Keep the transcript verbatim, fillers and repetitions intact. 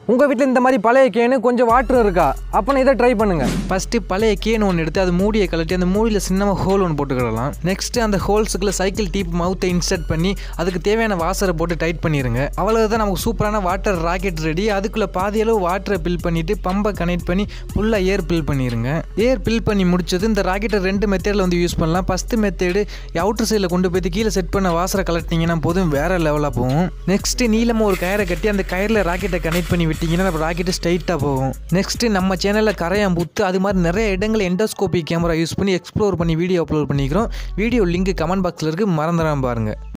உங்கள் வீட்டில் இந்த மாதிரி பழைய கேனு கொஞ்சம் வாட்டர் இருக்கா அப்போனா இதை ட்ரை பண்ணுங்கள். ஃபஸ்ட்டு பழைய கேன் ஒன்று எடுத்து அது மூடியை கழட்டி அந்த மூடியில் சின்னமாக ஹோல் ஒன்று போட்டுக்கிடலாம். நெக்ஸ்ட்டு அந்த ஹோல்ஸுக்குள்ள சைக்கிள் டீப் மவுத்தை இன்சர்ட் பண்ணி அதுக்கு தேவையான வாசரை போட்டு டைட் பண்ணிடுங்க. அவ்வளோதான் நமக்கு சூப்பரான வாட்டர் ராக்கெட் ரெடி. அதுக்குள்ளே பாதியளவு வாட்டரை பில் பண்ணிவிட்டு பம்பை கனெக்ட் பண்ணி ஃபுல்லாக ஏர் பில் பண்ணிடுங்க. ஏர் பில் பண்ணி முடிச்சது இந்த ராக்கெட்டை ரெண்டு மெத்தேடில் வந்து யூஸ் பண்ணலாம். ஃபஸ்ட்டு மெத்தேடு அவுட்டர் சைடில் கொண்டு போய் கீழே செட் பண்ண வாசரை கலட்டிங்கன்னா போதும், வேறு லெவலாக போகும். நெக்ஸ்ட்டு நீளமாக ஒரு கயரை கட்டி அந்த கயரில் ராக்கெட்டை கனெக்ட் பண்ணி விட்டிங்கன்னா நம்ம ராக்கெட்டு ஸ்ட்ரைட்டாக போகும். நெக்ஸ்ட்டு நம்ம சேனலில் கரையாம்புத்து அது மாதிரி நிறைய இடங்கள் எண்டோஸ்கோபி கேமரா யூஸ் பண்ணி எக்ஸ்ப்ளோர் பண்ணி வீடியோ அப்லோட் பண்ணிக்கிறோம். வீடியோ லிங்க் கமெண்ட் பாக்ஸில் இருக்குது, மறந்துடாமல் பாருங்கள்.